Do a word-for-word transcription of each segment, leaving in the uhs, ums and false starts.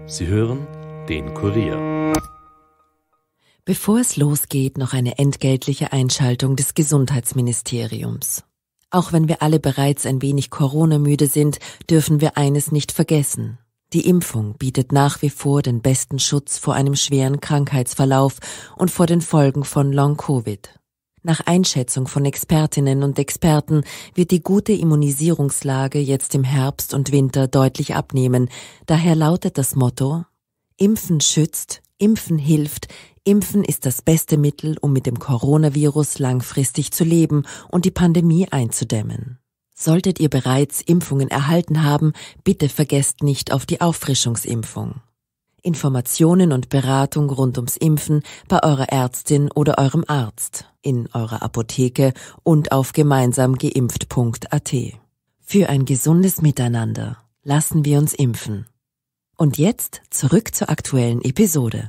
Sie hören den Kurier. Bevor es losgeht, noch eine entgeltliche Einschaltung des Gesundheitsministeriums. Auch wenn wir alle bereits ein wenig Corona-müde sind, dürfen wir eines nicht vergessen. Die Impfung bietet nach wie vor den besten Schutz vor einem schweren Krankheitsverlauf und vor den Folgen von Long-Covid. Nach Einschätzung von Expertinnen und Experten wird die gute Immunisierungslage jetzt im Herbst und Winter deutlich abnehmen. Daher lautet das Motto: Impfen schützt, Impfen hilft, Impfen ist das beste Mittel, um mit dem Coronavirus langfristig zu leben und die Pandemie einzudämmen. Solltet ihr bereits Impfungen erhalten haben, bitte vergesst nicht auf die Auffrischungsimpfung. Informationen und Beratung rund ums Impfen bei eurer Ärztin oder eurem Arzt, in eurer Apotheke und auf gemeinsam geimpft punkt a t. Für ein gesundes Miteinander lassen wir uns impfen. Und jetzt zurück zur aktuellen Episode.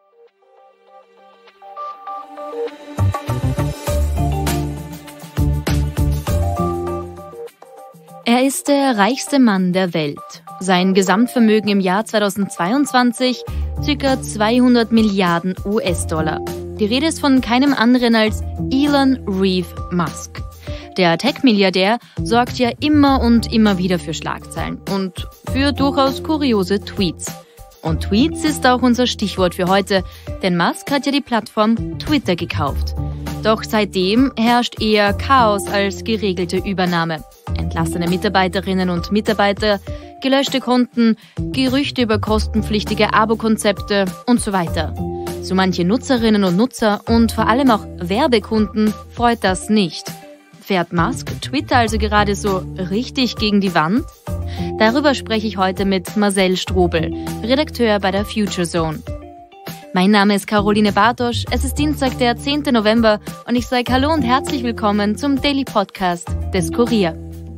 Er ist der reichste Mann der Welt. Sein Gesamtvermögen im Jahr zweitausendzweiundzwanzig ca. zweihundert Milliarden U S-Dollar. Die Rede ist von keinem anderen als Elon Reeve Musk. Der Tech-Milliardär sorgt ja immer und immer wieder für Schlagzeilen und für durchaus kuriose Tweets. Und Tweets ist auch unser Stichwort für heute, denn Musk hat ja die Plattform Twitter gekauft. Doch seitdem herrscht eher Chaos als geregelte Übernahme. Entlassene Mitarbeiterinnen und Mitarbeiter, gelöschte Konten, Gerüchte über kostenpflichtige Abo-Konzepte und so weiter. So manche Nutzerinnen und Nutzer und vor allem auch Werbekunden freut das nicht. Fährt Musk Twitter also gerade so richtig gegen die Wand? Darüber spreche ich heute mit Marcel Strobel, Redakteur bei der Future Zone. Mein Name ist Caroline Bartosch, es ist Dienstag, der zehnten November und ich sage Hallo und herzlich willkommen zum Daily Podcast des Kurier.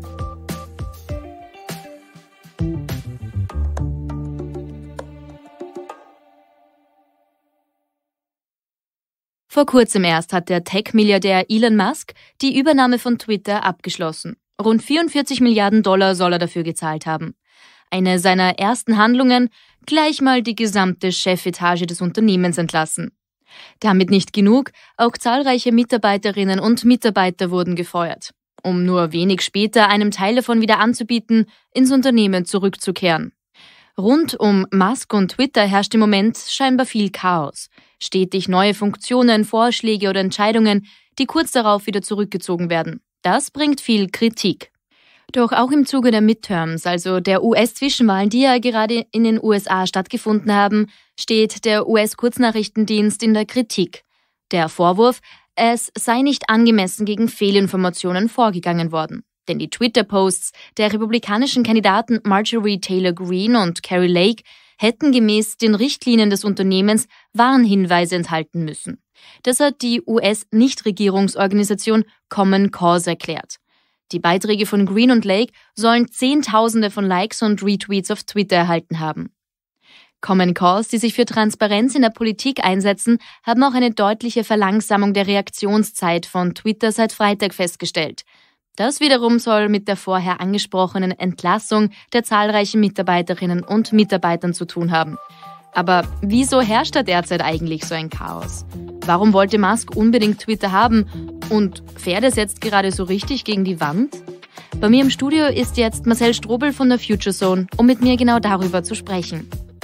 Vor kurzem erst hat der Tech-Milliardär Elon Musk die Übernahme von Twitter abgeschlossen. Rund vierundvierzig Milliarden Dollar soll er dafür gezahlt haben. Eine seiner ersten Handlungen, gleich mal die gesamte Chefetage des Unternehmens entlassen. Damit nicht genug, auch zahlreiche Mitarbeiterinnen und Mitarbeiter wurden gefeuert, um nur wenig später einem Teil davon wieder anzubieten, ins Unternehmen zurückzukehren. Rund um Musk und Twitter herrscht im Moment scheinbar viel Chaos. Stetig neue Funktionen, Vorschläge oder Entscheidungen, die kurz darauf wieder zurückgezogen werden. Das bringt viel Kritik. Doch auch im Zuge der Midterms, also der U S-Zwischenwahlen, die ja gerade in den U S A stattgefunden haben, steht der U S-Kurznachrichtendienst in der Kritik. Der Vorwurf, es sei nicht angemessen gegen Fehlinformationen vorgegangen worden. Denn die Twitter-Posts der republikanischen Kandidaten Marjorie Taylor Greene und Kari Lake hätten gemäß den Richtlinien des Unternehmens Warnhinweise enthalten müssen. Das hat die U S-Nichtregierungsorganisation Common Cause erklärt. Die Beiträge von Greene und Lake sollen Zehntausende von Likes und Retweets auf Twitter erhalten haben. Common Cause, die sich für Transparenz in der Politik einsetzen, haben auch eine deutliche Verlangsamung der Reaktionszeit von Twitter seit Freitag festgestellt. Das wiederum soll mit der vorher angesprochenen Entlassung der zahlreichen Mitarbeiterinnen und Mitarbeitern zu tun haben. Aber wieso herrscht da derzeit eigentlich so ein Chaos? Warum wollte Musk unbedingt Twitter haben? Und fährt es jetzt gerade so richtig gegen die Wand? Bei mir im Studio ist jetzt Marcel Strobel von der Future Zone, um mit mir genau darüber zu sprechen.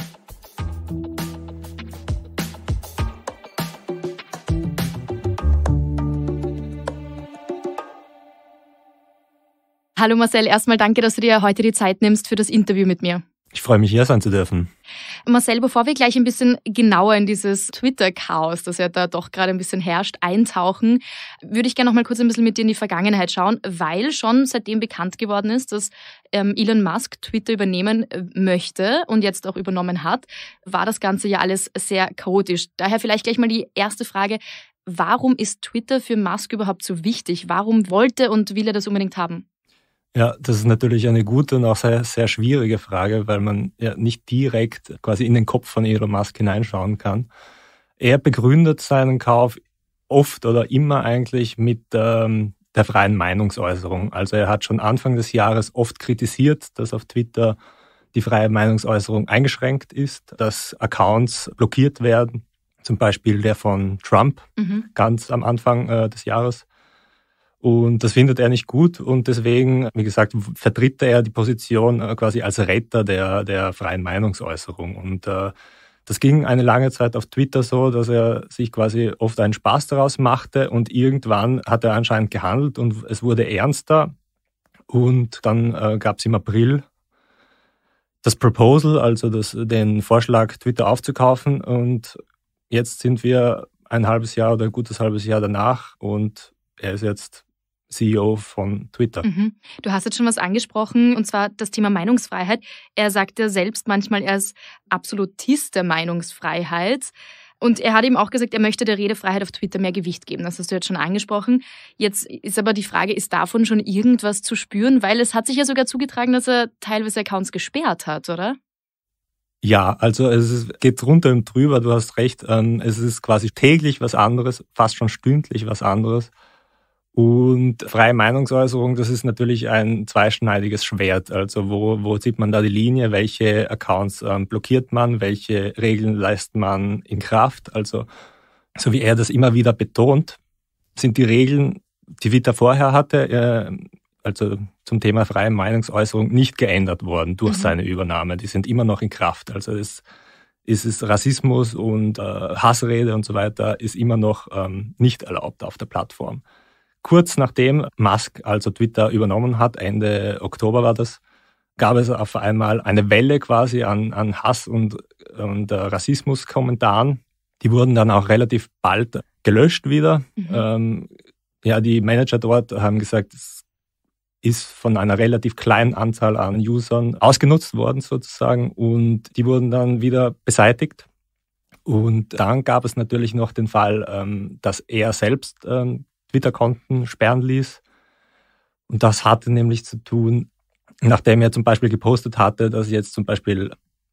Hallo Marcel, erstmal danke, dass du dir heute die Zeit nimmst für das Interview mit mir. Ich freue mich, hier sein zu dürfen. Marcel, bevor wir gleich ein bisschen genauer in dieses Twitter-Chaos, das ja da doch gerade ein bisschen herrscht, eintauchen, würde ich gerne noch mal kurz ein bisschen mit dir in die Vergangenheit schauen, weil schon seitdem bekannt geworden ist, dass ähm, Elon Musk Twitter übernehmen möchte und jetzt auch übernommen hat, war das Ganze ja alles sehr chaotisch. Daher vielleicht gleich mal die erste Frage, warum ist Twitter für Musk überhaupt so wichtig? Warum wollte und will er das unbedingt haben? Ja, das ist natürlich eine gute und auch sehr, sehr schwierige Frage, weil man ja nicht direkt quasi in den Kopf von Elon Musk hineinschauen kann. Er begründet seinen Kauf oft oder immer eigentlich mit ähm, der freien Meinungsäußerung. Also er hat schon Anfang des Jahres oft kritisiert, dass auf Twitter die freie Meinungsäußerung eingeschränkt ist, dass Accounts blockiert werden, zum Beispiel der von Trump mhm. ganz am Anfang äh, des Jahres. Und das findet er nicht gut und deswegen, wie gesagt, vertritt er die Position äh, quasi als Retter der, der freien Meinungsäußerung. Und äh, das ging eine lange Zeit auf Twitter so, dass er sich quasi oft einen Spaß daraus machte und irgendwann hat er anscheinend gehandelt und es wurde ernster. Und dann äh, gab es im April das Proposal, also das, den Vorschlag, Twitter aufzukaufen. Und jetzt sind wir ein halbes Jahr oder ein gutes halbes Jahr danach und er ist jetzt C E O von Twitter. Mhm. Du hast jetzt schon was angesprochen, und zwar das Thema Meinungsfreiheit. Er sagt ja selbst manchmal, er ist Absolutist der Meinungsfreiheit. Und er hat eben auch gesagt, er möchte der Redefreiheit auf Twitter mehr Gewicht geben. Das hast du jetzt schon angesprochen. Jetzt ist aber die Frage, ist davon schon irgendwas zu spüren? Weil es hat sich ja sogar zugetragen, dass er teilweise Accounts gesperrt hat, oder? Ja, also es geht drunter und drüber, du hast recht. Es ist quasi täglich was anderes, fast schon stündlich was anderes. Und freie Meinungsäußerung, das ist natürlich ein zweischneidiges Schwert. Also wo, wo zieht man da die Linie? Welche Accounts ähm, blockiert man? Welche Regeln lässt man in Kraft? Also so wie er das immer wieder betont, sind die Regeln, die Twitter vorher hatte, äh, also zum Thema freie Meinungsäußerung, nicht geändert worden durch mhm. seine Übernahme. Die sind immer noch in Kraft. Also es, es ist Rassismus und äh, Hassrede und so weiter ist immer noch ähm, nicht erlaubt auf der Plattform. Kurz nachdem Musk also Twitter übernommen hat, Ende Oktober war das, gab es auf einmal eine Welle quasi an, an Hass- und, und äh, Rassismus-Kommentaren. Die wurden dann auch relativ bald gelöscht wieder. Mhm. Ähm, ja, die Manager dort haben gesagt, es ist von einer relativ kleinen Anzahl an Usern ausgenutzt worden sozusagen und die wurden dann wieder beseitigt. Und dann gab es natürlich noch den Fall, ähm, dass er selbst ähm, Twitter-Konten sperren ließ. Und das hatte nämlich zu tun, nachdem er zum Beispiel gepostet hatte, dass jetzt zum Beispiel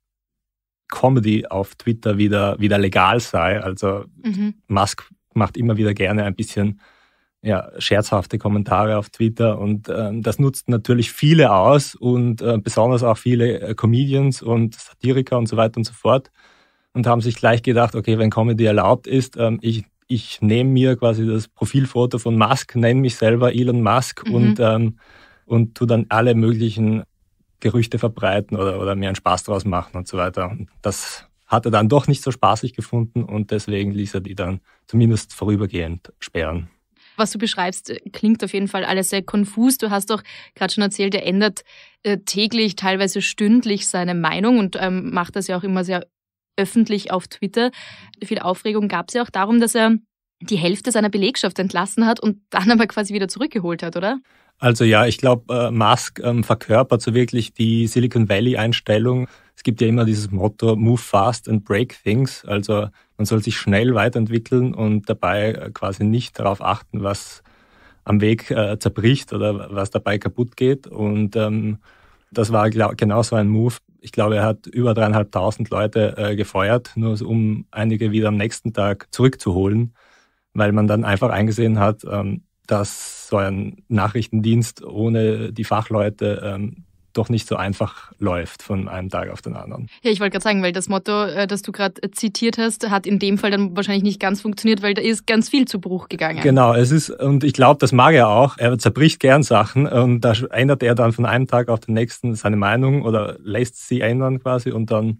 Comedy auf Twitter wieder, wieder legal sei. Also mhm. Musk macht immer wieder gerne ein bisschen ja, scherzhafte Kommentare auf Twitter und äh, das nutzt natürlich viele aus und äh, besonders auch viele äh, Comedians und Satiriker und so weiter und so fort und haben sich gleich gedacht, okay, wenn Comedy erlaubt ist, ähm, ich Ich nehme mir quasi das Profilfoto von Musk, nenne mich selber Elon Musk mhm. und, ähm, und tu dann alle möglichen Gerüchte verbreiten oder, oder mir einen Spaß draus machen und so weiter. Und das hat er dann doch nicht so spaßig gefunden und deswegen ließ er die dann zumindest vorübergehend sperren. Was du beschreibst, klingt auf jeden Fall alles sehr konfus. Du hast doch gerade schon erzählt, er ändert äh, täglich, teilweise stündlich seine Meinung und ähm, macht das ja auch immer sehr öffentlich auf Twitter. Viel Aufregung gab es ja auch darum, dass er die Hälfte seiner Belegschaft entlassen hat und dann aber quasi wieder zurückgeholt hat, oder? Also ja, ich glaube, äh, Musk ähm, verkörpert so wirklich die Silicon Valley-Einstellung. Es gibt ja immer dieses Motto, move fast and break things. Also man soll sich schnell weiterentwickeln und dabei äh, quasi nicht darauf achten, was am Weg äh, zerbricht oder was dabei kaputt geht. Und ähm, das war glaub, genau so ein Move. Ich glaube, er hat über dreieinhalbtausend Leute äh, gefeuert, nur so, um einige wieder am nächsten Tag zurückzuholen, weil man dann einfach eingesehen hat, ähm, dass so ein Nachrichtendienst ohne die Fachleute ähm, doch nicht so einfach läuft von einem Tag auf den anderen. Ja, ich wollte gerade sagen, weil das Motto, das du gerade zitiert hast, hat in dem Fall dann wahrscheinlich nicht ganz funktioniert, weil da ist ganz viel zu Bruch gegangen. Genau, es ist, und ich glaube, das mag er auch. Er zerbricht gern Sachen und da ändert er dann von einem Tag auf den nächsten seine Meinung oder lässt sie ändern quasi und dann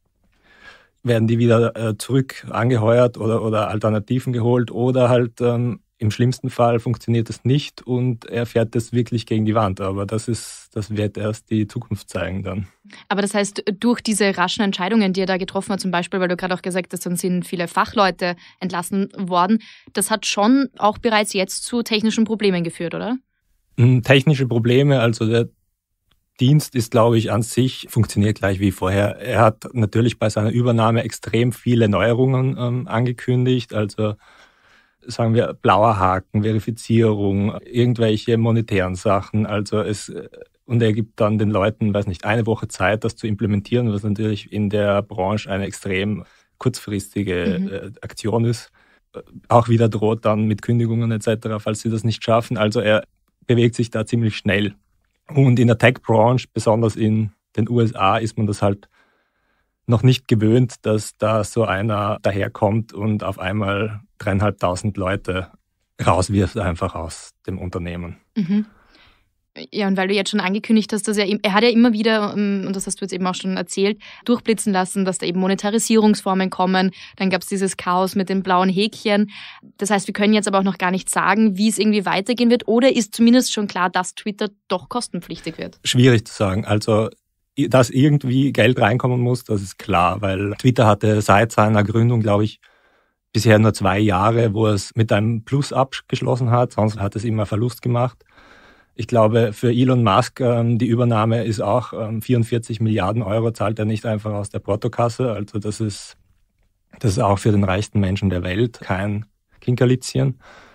werden die wieder äh, zurück angeheuert oder, oder Alternativen geholt oder halt ähm, im schlimmsten Fall funktioniert es nicht und er fährt das wirklich gegen die Wand. Aber das ist, das wird erst die Zukunft zeigen dann. Aber das heißt, durch diese raschen Entscheidungen, die er da getroffen hat, zum Beispiel, weil du gerade auch gesagt hast, dann sind viele Fachleute entlassen worden, das hat schon auch bereits jetzt zu technischen Problemen geführt, oder? Technische Probleme, also der Dienst ist, glaube ich, an sich funktioniert gleich wie vorher. Er hat natürlich bei seiner Übernahme extrem viele Neuerungen ähm, angekündigt, also sagen wir, blauer Haken, Verifizierung, irgendwelche monetären Sachen. Also es, und er gibt dann den Leuten, weiß nicht, eine Woche Zeit, das zu implementieren, was natürlich in der Branche eine extrem kurzfristige mhm. Aktion ist. Auch wieder droht dann mit Kündigungen et cetera, falls sie das nicht schaffen. Also er bewegt sich da ziemlich schnell. Und in der Tech-Branche, besonders in den U S A ist man das halt noch nicht gewöhnt, dass da so einer daherkommt und auf einmal dreieinhalbtausend Leute rauswirft einfach aus dem Unternehmen. Mhm. Ja, und weil du jetzt schon angekündigt hast, dass er, er hat ja immer wieder, und das hast du jetzt eben auch schon erzählt, durchblitzen lassen, dass da eben Monetarisierungsformen kommen. Dann gab es dieses Chaos mit den blauen Häkchen. Das heißt, wir können jetzt aber auch noch gar nicht sagen, wie es irgendwie weitergehen wird. Oder ist zumindest schon klar, dass Twitter doch kostenpflichtig wird? Schwierig zu sagen. Also, dass irgendwie Geld reinkommen muss, das ist klar, weil Twitter hatte seit seiner Gründung, glaube ich, bisher nur zwei Jahre, wo es mit einem Plus abgeschlossen hat. Sonst hat es immer Verlust gemacht. Ich glaube, für Elon Musk, ähm, die Übernahme ist auch ähm, vierundvierzig Milliarden Euro, zahlt er nicht einfach aus der Portokasse. Also das ist, das ist auch für den reichsten Menschen der Welt kein Kinkerlitzchen.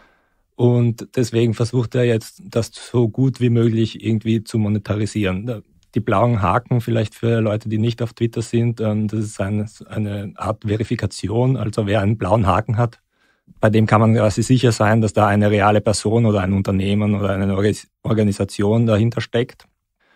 Und deswegen versucht er jetzt, das so gut wie möglich irgendwie zu monetarisieren. Die blauen Haken, vielleicht für Leute, die nicht auf Twitter sind, ähm, das ist eine, eine Art Verifikation. Also wer einen blauen Haken hat, bei dem kann man quasi sicher sein, dass da eine reale Person oder ein Unternehmen oder eine Organisation dahinter steckt.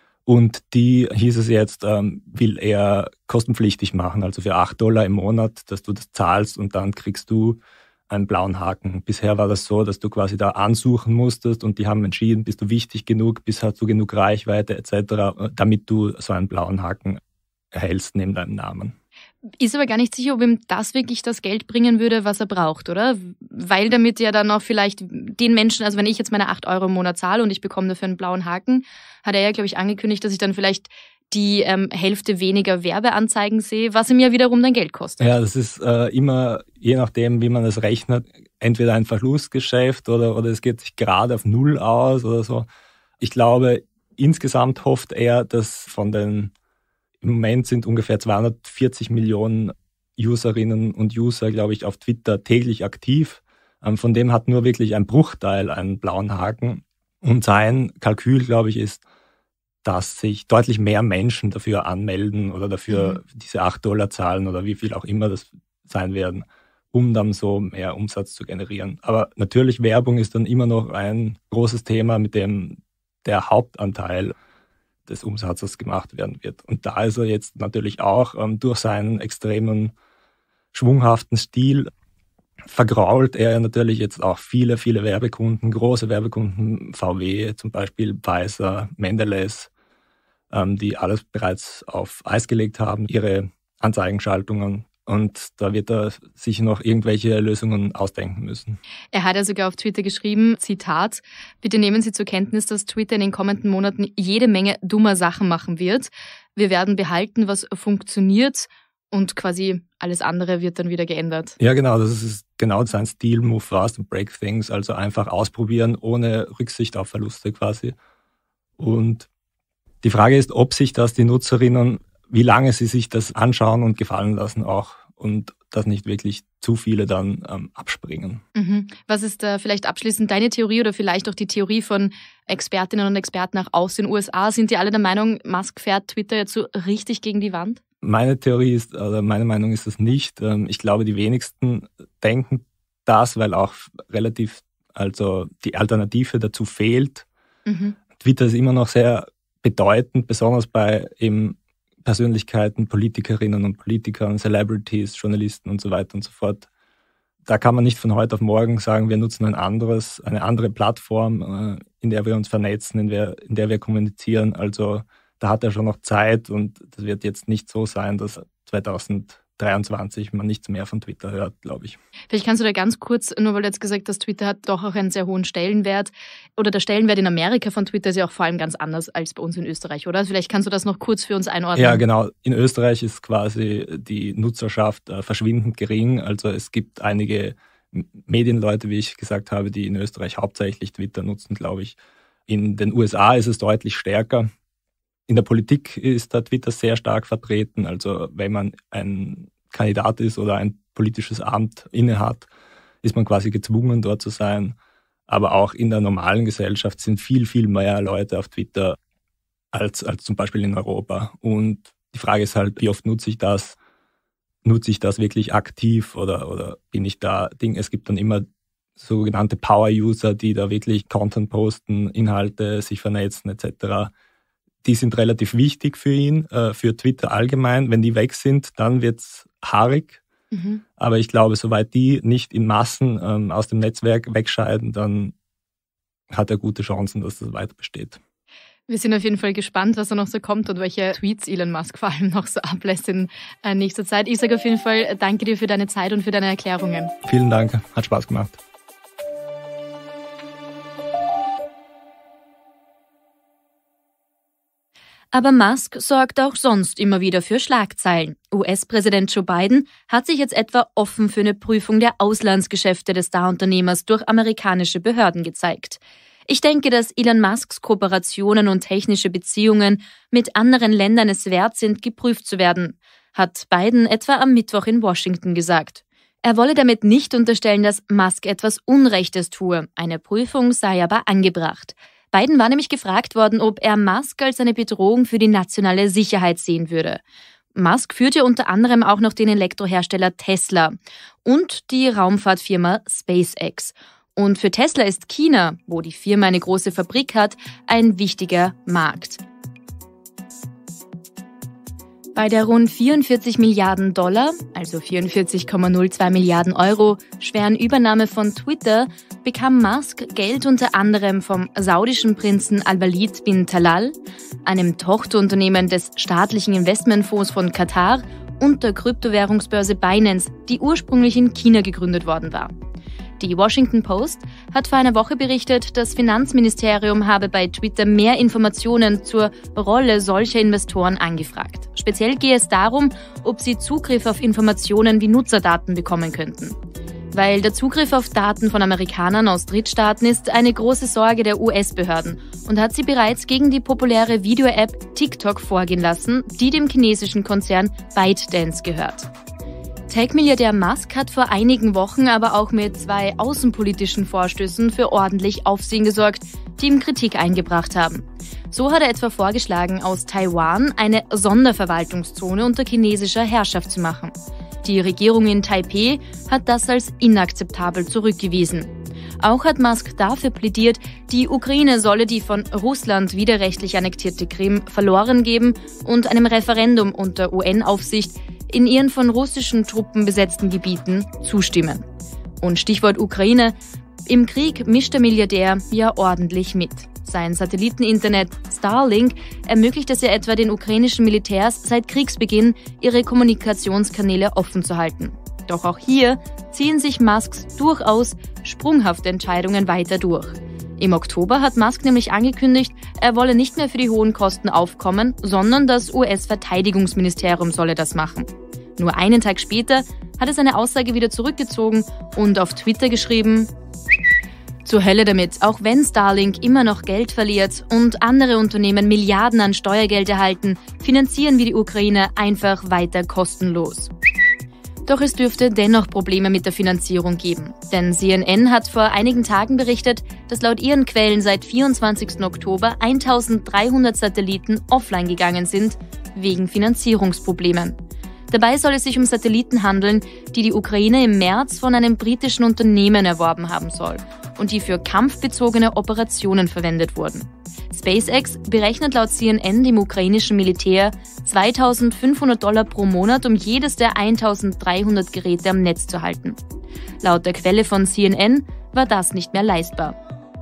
Und die, hieß es jetzt, ähm, will er kostenpflichtig machen, also für acht Dollar im Monat, dass du das zahlst und dann kriegst du einen blauen Haken. Bisher war das so, dass du quasi da ansuchen musstest und die haben entschieden, bist du wichtig genug, bist hast du genug Reichweite et cetera, damit du so einen blauen Haken erhältst neben deinem Namen. Ist aber gar nicht sicher, ob ihm das wirklich das Geld bringen würde, was er braucht, oder? Weil damit ja dann auch vielleicht den Menschen, also wenn ich jetzt meine acht Euro im Monat zahle und ich bekomme dafür einen blauen Haken, hat er ja, glaube ich, angekündigt, dass ich dann vielleicht die ähm, Hälfte weniger Werbeanzeigen sehe, was ihm ja wiederum dann Geld kostet. Ja, das ist äh, immer, je nachdem, wie man es rechnet, entweder ein Verlustgeschäft oder, oder es geht sich gerade auf Null aus oder so. Ich glaube, insgesamt hofft er, dass von den Im Moment sind ungefähr zweihundertvierzig Millionen Userinnen und User, glaube ich, auf Twitter täglich aktiv. Von dem hat nur wirklich ein Bruchteil einen blauen Haken. Und sein Kalkül, glaube ich, ist, dass sich deutlich mehr Menschen dafür anmelden oder dafür mhm. diese acht Dollar zahlen oder wie viel auch immer das sein werden, um dann so mehr Umsatz zu generieren. Aber natürlich, Werbung ist dann immer noch ein großes Thema, mit dem der Hauptanteil des Umsatzes gemacht werden wird. Und da ist er jetzt natürlich auch ähm, durch seinen extremen, schwunghaften Stil vergrault er natürlich jetzt auch viele, viele Werbekunden, große Werbekunden, V W zum Beispiel, Pfizer, Mondelez, ähm, die alles bereits auf Eis gelegt haben, ihre Anzeigenschaltungen. Und da wird er sich noch irgendwelche Lösungen ausdenken müssen. Er hat ja sogar auf Twitter geschrieben, Zitat, bitte nehmen Sie zur Kenntnis, dass Twitter in den kommenden Monaten jede Menge dummer Sachen machen wird. Wir werden behalten, was funktioniert und quasi alles andere wird dann wieder geändert. Ja, genau, das ist genau sein Stil, move fast and break things, also einfach ausprobieren, ohne Rücksicht auf Verluste quasi. Und die Frage ist, ob sich das die Nutzerinnen, wie lange sie sich das anschauen und gefallen lassen auch und dass nicht wirklich zu viele dann ähm, abspringen. Mhm. Was ist da vielleicht abschließend deine Theorie oder vielleicht auch die Theorie von Expertinnen und Experten auch aus den U S A? Sind die alle der Meinung, Musk fährt Twitter jetzt so richtig gegen die Wand? Meine Theorie ist, oder meine Meinung ist das nicht. Ich glaube, die wenigsten denken das, weil auch relativ, also die Alternative dazu fehlt. Mhm. Twitter ist immer noch sehr bedeutend, besonders bei eben Persönlichkeiten, Politikerinnen und Politikern, Celebrities, Journalisten und so weiter und so fort. Da kann man nicht von heute auf morgen sagen, wir nutzen ein anderes, eine andere Plattform, in der wir uns vernetzen, in der, in der wir kommunizieren. Also da hat er schon noch Zeit und das wird jetzt nicht so sein, dass zweitausenddreiundzwanzig man nichts mehr von Twitter hört, glaube ich. Vielleicht kannst du da ganz kurz, nur weil du jetzt gesagt hast, Twitter hat doch auch einen sehr hohen Stellenwert oder der Stellenwert in Amerika von Twitter ist ja auch vor allem ganz anders als bei uns in Österreich, oder? Vielleicht kannst du das noch kurz für uns einordnen. Ja, genau. In Österreich ist quasi die Nutzerschaft äh, verschwindend gering. Also es gibt einige Medienleute, wie ich gesagt habe, die in Österreich hauptsächlich Twitter nutzen, glaube ich. In den U S A ist es deutlich stärker. In der Politik ist da Twitter sehr stark vertreten. Also wenn man ein Kandidat ist oder ein politisches Amt innehat, ist man quasi gezwungen, dort zu sein. Aber auch in der normalen Gesellschaft sind viel, viel mehr Leute auf Twitter als, als zum Beispiel in Europa. Und die Frage ist halt, wie oft nutze ich das? Nutze ich das wirklich aktiv oder, oder bin ich da Ding? Es gibt dann immer sogenannte Power-User, die da wirklich Content posten, Inhalte, sich vernetzen et cetera. die sind relativ wichtig für ihn, äh, für Twitter allgemein. Wenn die weg sind, dann wird's haarig. Mhm. Aber ich glaube, soweit die nicht in Massen ähm, aus dem Netzwerk wegscheiden, dann hat er gute Chancen, dass das weiter besteht. Wir sind auf jeden Fall gespannt, was da noch so kommt und welche Tweets Elon Musk vor allem noch so ablässt in äh, nächster Zeit. Ich sage auf jeden Fall danke dir für deine Zeit und für deine Erklärungen. Vielen Dank, hat Spaß gemacht. Aber Musk sorgt auch sonst immer wieder für Schlagzeilen. U S-Präsident Joe Biden hat sich jetzt etwa offen für eine Prüfung der Auslandsgeschäfte des Starunternehmers durch amerikanische Behörden gezeigt. Ich denke, dass Elon Musks Kooperationen und technische Beziehungen mit anderen Ländern es wert sind, geprüft zu werden, hat Biden etwa am Mittwoch in Washington gesagt. Er wolle damit nicht unterstellen, dass Musk etwas Unrechtes tue. Eine Prüfung sei aber angebracht. Biden war nämlich gefragt worden, ob er Musk als eine Bedrohung für die nationale Sicherheit sehen würde. Musk führte unter anderem auch noch den Elektrohersteller Tesla und die Raumfahrtfirma SpaceX. Und für Tesla ist China, wo die Firma eine große Fabrik hat, ein wichtiger Markt. Bei der rund vierundvierzig Milliarden Dollar, also vierundvierzig Komma null zwei Milliarden Euro, schweren Übernahme von Twitter bekam Musk Geld unter anderem vom saudischen Prinzen Al-Walid bin Talal, einem Tochterunternehmen des staatlichen Investmentfonds von Katar und der Kryptowährungsbörse Binance, die ursprünglich in China gegründet worden war. Die Washington Post hat vor einer Woche berichtet, das Finanzministerium habe bei Twitter mehr Informationen zur Rolle solcher Investoren angefragt. Speziell gehe es darum, ob sie Zugriff auf Informationen wie Nutzerdaten bekommen könnten. Weil der Zugriff auf Daten von Amerikanern aus Drittstaaten ist eine große Sorge der U S-Behörden und hat sie bereits gegen die populäre Video-App TikTok vorgehen lassen, die dem chinesischen Konzern ByteDance gehört. Tech-Milliardär Musk hat vor einigen Wochen aber auch mit zwei außenpolitischen Vorstößen für ordentlich Aufsehen gesorgt, die ihm Kritik eingebracht haben. So hat er etwa vorgeschlagen, aus Taiwan eine Sonderverwaltungszone unter chinesischer Herrschaft zu machen. Die Regierung in Taipeh hat das als inakzeptabel zurückgewiesen. Auch hat Musk dafür plädiert, die Ukraine solle die von Russland widerrechtlich annektierte Krim verloren geben und einem Referendum unter U N-Aufsicht in ihren von russischen Truppen besetzten Gebieten zustimmen. Und Stichwort Ukraine, im Krieg mischt der Milliardär ja ordentlich mit. Sein Satelliteninternet Starlink ermöglicht es ja etwa den ukrainischen Militärs seit Kriegsbeginn, ihre Kommunikationskanäle offen zu halten. Doch auch hier ziehen sich Musks durchaus sprunghafte Entscheidungen weiter durch. Im Oktober hat Musk nämlich angekündigt, er wolle nicht mehr für die hohen Kosten aufkommen, sondern das U S-Verteidigungsministerium solle das machen. Nur einen Tag später hat er seine Aussage wieder zurückgezogen und auf Twitter geschrieben: Zur Hölle damit, auch wenn Starlink immer noch Geld verliert und andere Unternehmen Milliarden an Steuergeld erhalten, finanzieren wir die Ukraine einfach weiter kostenlos. Doch es dürfte dennoch Probleme mit der Finanzierung geben. Denn C N N hat vor einigen Tagen berichtet, dass laut ihren Quellen seit vierundzwanzigsten Oktober eintausenddreihundert Satelliten offline gegangen sind, wegen Finanzierungsproblemen. Dabei soll es sich um Satelliten handeln, die die Ukraine im März von einem britischen Unternehmen erworben haben soll und die für kampfbezogene Operationen verwendet wurden. SpaceX berechnet laut C N N dem ukrainischen Militär zweitausendfünfhundert Dollar pro Monat, um jedes der eintausenddreihundert Geräte am Netz zu halten. Laut der Quelle von C N N war das nicht mehr leistbar.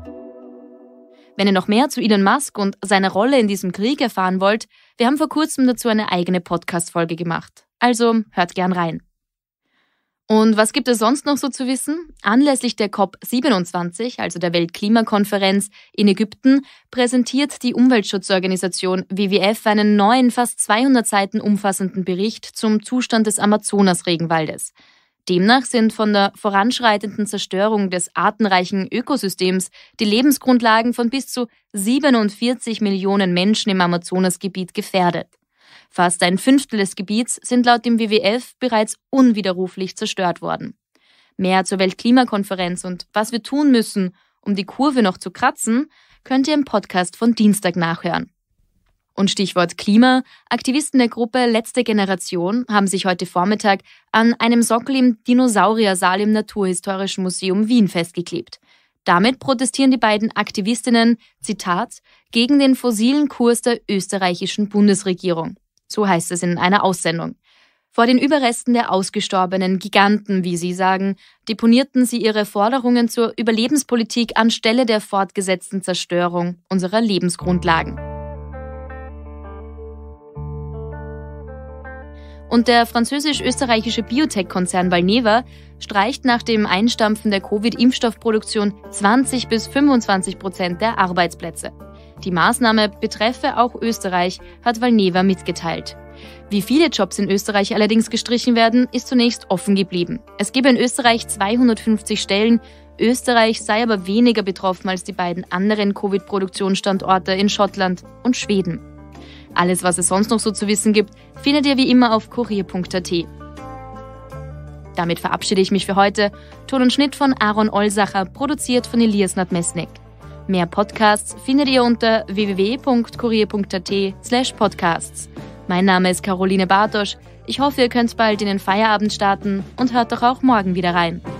Wenn ihr noch mehr zu Elon Musk und seiner Rolle in diesem Krieg erfahren wollt, wir haben vor kurzem dazu eine eigene Podcast-Folge gemacht. Also hört gern rein. Und was gibt es sonst noch so zu wissen? Anlässlich der COP siebenundzwanzig, also der Weltklimakonferenz in Ägypten, präsentiert die Umweltschutzorganisation W W F einen neuen, fast zweihundert Seiten umfassenden Bericht zum Zustand des Amazonas-Regenwaldes. Demnach sind von der voranschreitenden Zerstörung des artenreichen Ökosystems die Lebensgrundlagen von bis zu siebenundvierzig Millionen Menschen im Amazonasgebiet gefährdet. Fast ein Fünftel des Gebiets sind laut dem W W F bereits unwiderruflich zerstört worden. Mehr zur Weltklimakonferenz und was wir tun müssen, um die Kurve noch zu kratzen, könnt ihr im Podcast von Dienstag nachhören. Und Stichwort Klima, Aktivisten der Gruppe Letzte Generation haben sich heute Vormittag an einem Sockel im Dinosauriersaal im Naturhistorischen Museum Wien festgeklebt. Damit protestieren die beiden Aktivistinnen, Zitat, gegen den fossilen Kurs der österreichischen Bundesregierung. So heißt es in einer Aussendung. Vor den Überresten der ausgestorbenen Giganten, wie sie sagen, deponierten sie ihre Forderungen zur Überlebenspolitik anstelle der fortgesetzten Zerstörung unserer Lebensgrundlagen. Und der französisch-österreichische Biotech-Konzern Valneva streicht nach dem Einstampfen der Covid-Impfstoffproduktion zwanzig bis fünfundzwanzig Prozent der Arbeitsplätze. Die Maßnahme betreffe auch Österreich, hat Valneva mitgeteilt. Wie viele Jobs in Österreich allerdings gestrichen werden, ist zunächst offen geblieben. Es gebe in Österreich zweihundertfünfzig Stellen, Österreich sei aber weniger betroffen als die beiden anderen Covid-Produktionsstandorte in Schottland und Schweden. Alles, was es sonst noch so zu wissen gibt, findet ihr wie immer auf kurier punkt a t. Damit verabschiede ich mich für heute. Ton und Schnitt von Aaron Olsacher, produziert von Elias Nadmesnik. Mehr Podcasts findet ihr unter w w w punkt kurier punkt a t slash podcasts. Mein Name ist Caroline Bartosch. Ich hoffe, ihr könnt bald in den Feierabend starten und hört doch auch morgen wieder rein.